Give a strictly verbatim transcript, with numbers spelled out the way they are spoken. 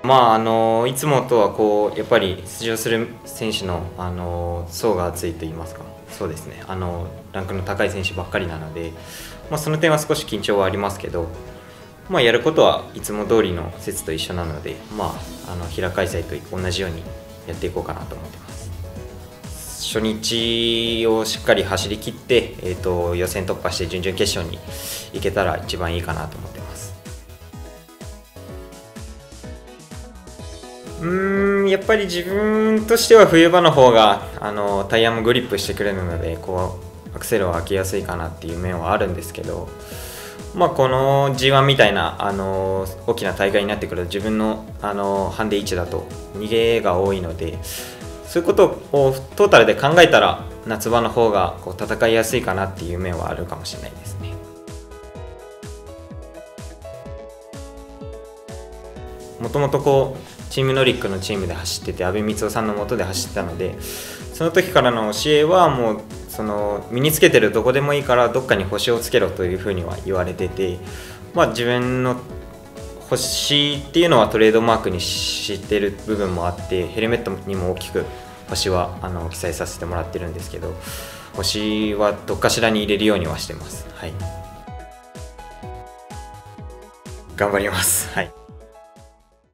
まああのいつもとはこうやっぱり出場する選手のあの層が厚いと言いますか、そうですね、あのランクの高い選手ばっかりなので、まあ、その点は少し緊張はありますけど、まあ、やることはいつも通りの節と一緒なので、まあ、あの平開催と同じようにやっていこうかなと思ってます。初日をしっかり走り切って、えーと、予選突破して準々決勝に行けたら一番いいかなと思ってます。うーんやっぱり自分としては冬場の方があのタイヤもグリップしてくれるので、こうアクセルを開けやすいかなっていう面はあるんですけど、まあ、この ジーワン みたいなあの大きな大会になってくると自分のあのハンディ位置だと逃げが多いので、そういうことをトータルで考えたら夏場の方がこう戦いやすいかなっていう面はあるかもしれないですね。もともとこうチームノリックのチームで走ってて、阿部光雄さんの下で走ってたので、その時からの教えはもうその身につけてるどこでもいいからどっかに星をつけろというふうには言われてて、まあ、自分の星っていうのはトレードマークにしてる部分もあって、ヘルメットにも大きく星はあの記載させてもらってるんですけど、星はどっかしらに入れるようにはしてます。はい、頑張ります。はい。